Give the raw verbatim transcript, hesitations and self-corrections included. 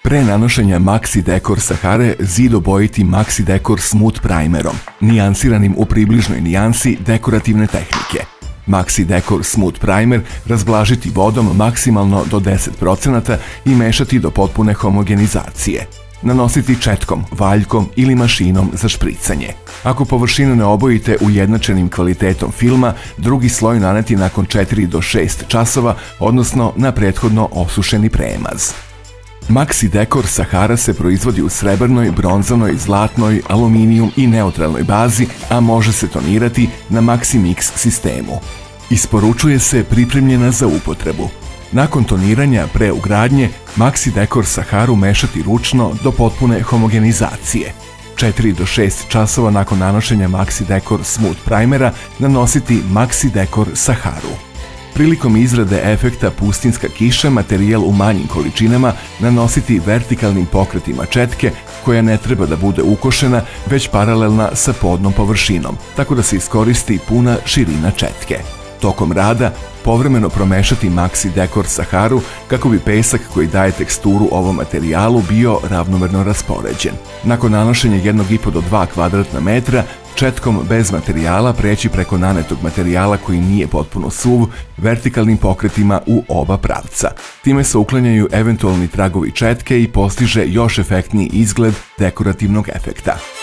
Pre nanošenja Maxi Decor Sahare zid obojiti Maxi Decor Smooth Primerom, nijansiranim u približnoj nijansi dekorativne tehnike. Maxi Decor Smooth Primer razblažiti vodom maksimalno do deset procenata i mešati do potpune homogenizacije. Nanositi četkom, valjkom ili mašinom za špricanje. Ako površinu ne obojite ujednačenim kvalitetom filma, drugi sloj naneti nakon četiri do šest časova, odnosno na prethodno osušeni premaz. Maxi Decor Sahara se proizvodi u srebrnoj, bronzanoj, zlatnoj, aluminijum i neutralnoj bazi, a može se tonirati na Maxi Mix sistemu. Isporučuje se pripremljena za upotrebu. Nakon toniranja pre ugradnje, Maxi Decor Saharu mešati ručno do potpune homogenizacije. četiri do šest časova nakon nanošenja Maxi Decor Smooth Primera nanositi Maxi Decor Saharu. Prilikom izrade efekta pustinska kiša materijal u manjim količinama nanositi vertikalnim pokretima četke koja ne treba da bude ukošena, već paralelna sa podnom površinom, tako da se iskoristi puna širina četke. Tokom rada povremeno promešati Maxi Decor Saharu kako bi pesak koji daje teksturu ovom materijalu bio ravnomerno raspoređen. Nakon nanošenja jednog i po do dva kvadratna metra, četkom bez materijala preći preko nanetog materijala koji nije potpuno suv, vertikalnim pokretima u oba pravca. Time se uklanjaju eventualni tragovi četke i postiže još efektniji izgled dekorativnog efekta.